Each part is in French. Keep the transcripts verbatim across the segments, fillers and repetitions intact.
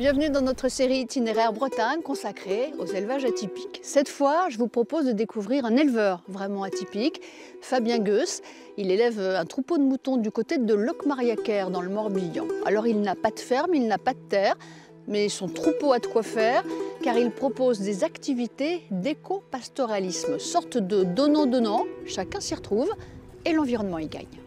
Bienvenue dans notre série itinéraire Bretagne consacrée aux élevages atypiques. Cette fois, je vous propose de découvrir un éleveur vraiment atypique, Fabien Goes. Il élève un troupeau de moutons du côté de Locmariaquer dans le Morbihan. Alors il n'a pas de ferme, il n'a pas de terre, mais son troupeau a de quoi faire car il propose des activités d'éco-pastoralisme, sorte de donnant-donnant, chacun s'y retrouve et l'environnement y gagne.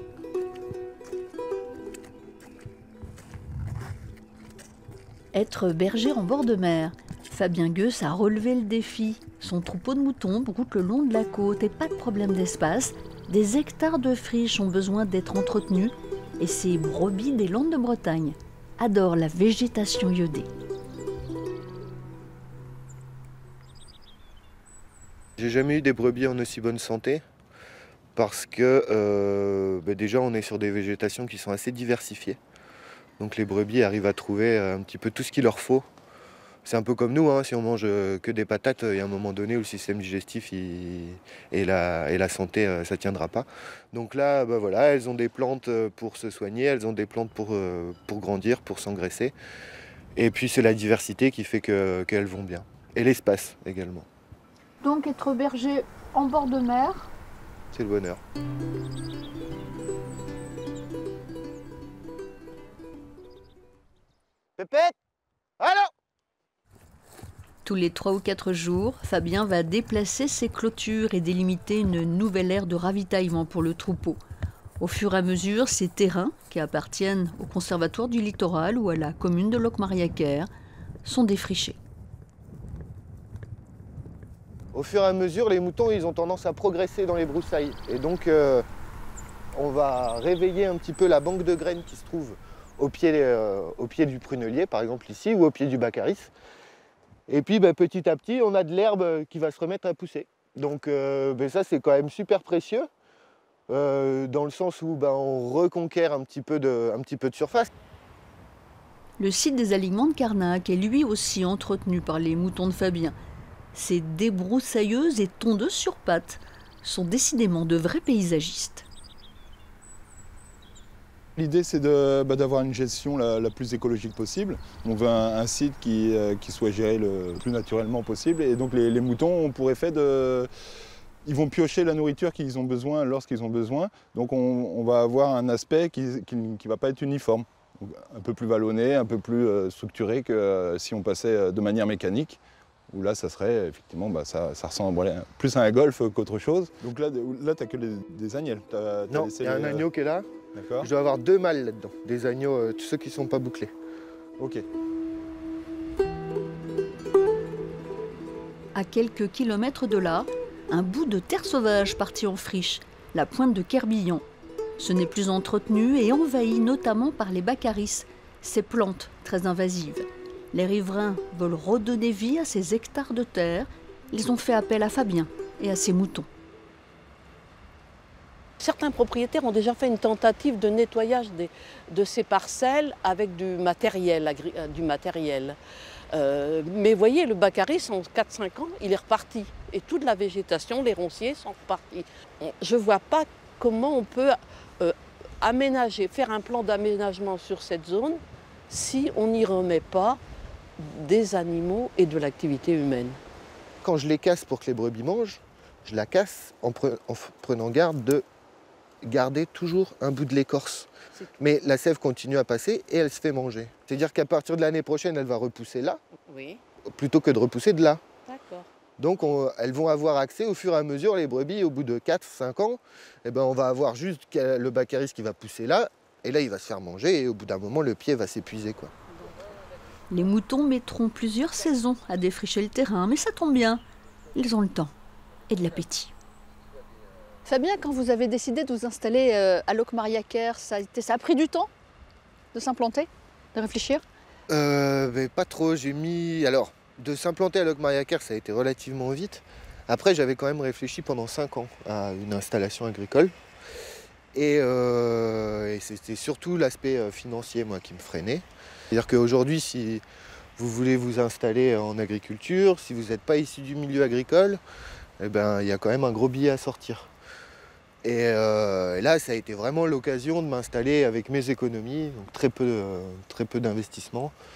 Être berger en bord de mer. Fabien Goes a relevé le défi. Son troupeau de moutons broute le long de la côte et pas de problème d'espace. Des hectares de friches ont besoin d'être entretenus et ces brebis des Landes de Bretagne adorent la végétation iodée. J'ai jamais eu des brebis en aussi bonne santé parce que euh, bah déjà on est sur des végétations qui sont assez diversifiées. Donc les brebis arrivent à trouver un petit peu tout ce qu'il leur faut. C'est un peu comme nous, hein, si on mange que des patates, il y a un moment donné où le système digestif il, et, la, et la santé, ça ne tiendra pas. Donc là, bah voilà, elles ont des plantes pour se soigner, elles ont des plantes pour, pour grandir, pour s'engraisser. Et puis c'est la diversité qui fait que, qu'elles vont bien. Et l'espace également. Donc être berger en bord de mer, c'est le bonheur. Pépette, allô? Tous les trois ou quatre jours, Fabien va déplacer ses clôtures et délimiter une nouvelle aire de ravitaillement pour le troupeau. Au fur et à mesure, ces terrains, qui appartiennent au Conservatoire du Littoral ou à la commune de Locmariaquer, sont défrichés. Au fur et à mesure, les moutons ils ont tendance à progresser dans les broussailles. Et donc, euh, on va réveiller un petit peu la banque de graines qui se trouve au pied, euh, au pied du prunelier, par exemple ici, ou au pied du baccaris. Et puis bah, petit à petit, on a de l'herbe qui va se remettre à pousser. Donc euh, bah, ça, c'est quand même super précieux, euh, dans le sens où bah, on reconquiert un petit peu de, un petit peu de surface. Le site des alignements de Carnac est lui aussi entretenu par les moutons de Fabien. Ces débroussailleuses et tondeuses sur pattes sont décidément de vrais paysagistes. L'idée, c'est de, bah, d'avoir une gestion la, la plus écologique possible. On veut un, un site qui, euh, qui soit géré le plus naturellement possible. Et donc les, les moutons ont pour effet de... Ils vont piocher la nourriture qu'ils ont besoin lorsqu'ils ont besoin. Donc on, on va avoir un aspect qui ne va pas être uniforme. Donc, un peu plus vallonné, un peu plus euh, structuré que euh, si on passait de manière mécanique. Où là, ça serait, effectivement, bah, ça, ça ressemble plus à un golf qu'autre chose. Donc là, là tu n'as que les, des agnelles. T'as, t'as non, il y a un les... agneau qui est là. D'accord. Je dois avoir deux mâles là-dedans, des agneaux, euh, tous ceux qui ne sont pas bouclés. Ok. À quelques kilomètres de là, un bout de terre sauvage parti en friche, la pointe de Querbillon. Ce n'est plus entretenu et envahi notamment par les baccaris, ces plantes très invasives. Les riverains veulent redonner vie à ces hectares de terre. Ils ont fait appel à Fabien et à ses moutons. Certains propriétaires ont déjà fait une tentative de nettoyage des, de ces parcelles avec du matériel. Du matériel. Euh, mais vous voyez, le baccaris, en quatre cinq ans, il est reparti. Et toute la végétation, les ronciers sont repartis. Je ne vois pas comment on peut euh, aménager, faire un plan d'aménagement sur cette zone si on n'y remet pas des animaux et de l'activité humaine. Quand je les casse pour que les brebis mangent, je la casse en, pre en prenant garde de garder toujours un bout de l'écorce. Mais la sève continue à passer et elle se fait manger. C'est-à-dire qu'à partir de l'année prochaine, elle va repousser là, oui, plutôt que de repousser de là. D'accord. Donc on, elles vont avoir accès au fur et à mesure, les brebis, au bout de quatre cinq ans, eh ben, on va avoir juste le baccaris qui va pousser là, et là il va se faire manger, et au bout d'un moment, le pied va s'épuiser, quoi. Les moutons mettront plusieurs saisons à défricher le terrain, mais ça tombe bien, ils ont le temps et de l'appétit. Fabien, quand vous avez décidé de vous installer à Locmariaquer, ça, ça a pris du temps de s'implanter, de réfléchir? euh, mais Pas trop, j'ai mis... Alors, de s'implanter à Locmariaquer, ça a été relativement vite. Après, j'avais quand même réfléchi pendant cinq ans à une installation agricole. Et, euh, et c'était surtout l'aspect financier, moi, qui me freinait. C'est-à-dire qu'aujourd'hui, si vous voulez vous installer en agriculture, si vous n'êtes pas issu du milieu agricole, eh ben, il y a quand même un gros billet à sortir. Et, euh, et là, ça a été vraiment l'occasion de m'installer avec mes économies, donc très peu, euh, très peu d'investissement,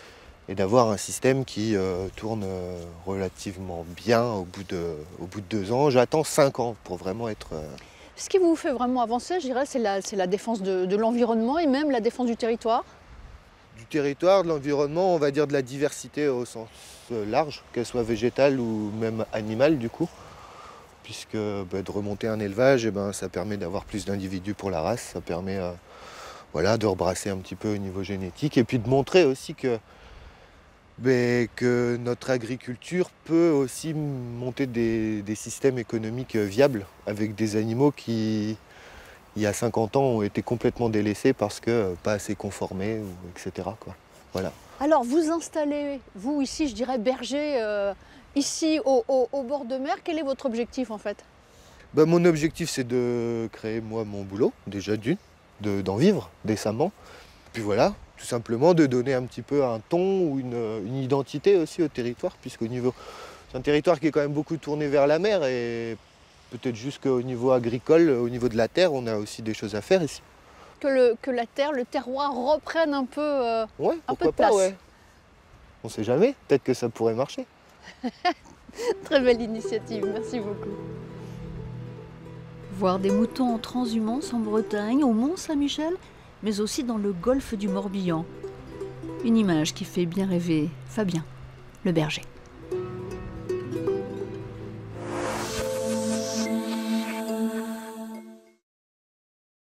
et d'avoir un système qui euh, tourne euh, relativement bien au bout de, au bout de deux ans. J'attends cinq ans pour vraiment être... Euh... Ce qui vous fait vraiment avancer, je dirais, c'est la, c'est la défense de, de l'environnement et même la défense du territoire. Du territoire, de l'environnement, on va dire de la diversité au sens large, qu'elle soit végétale ou même animale du coup. Puisque bah, de remonter un élevage, eh ben, ça permet d'avoir plus d'individus pour la race, ça permet euh, voilà, de rebrasser un petit peu au niveau génétique et puis de montrer aussi que, bah, que notre agriculture peut aussi monter des, des systèmes économiques viables avec des animaux qui, il y a cinquante ans, ont été complètement délaissés parce que pas assez conformés, et cetera quoi. Voilà. Alors vous installez, vous ici, je dirais berger, euh, ici au, au, au bord de mer, quel est votre objectif en fait? Ben, mon objectif c'est de créer moi mon boulot, déjà d'une, de, d'en vivre décemment. Puis voilà, tout simplement de donner un petit peu un ton ou une, une identité aussi au territoire, puisqu'au niveau, c'est un territoire qui est quand même beaucoup tourné vers la mer et peut-être juste qu'au niveau agricole, au niveau de la terre, on a aussi des choses à faire ici. Que, le, que la terre, le terroir reprenne un peu, euh, ouais, un peu de place. Pas, ouais. On ne sait jamais, peut-être que ça pourrait marcher. Très belle initiative, merci beaucoup. Voir des moutons en transhumance en Bretagne, au Mont-Saint-Michel, mais aussi dans le golfe du Morbihan. Une image qui fait bien rêver Fabien, le berger.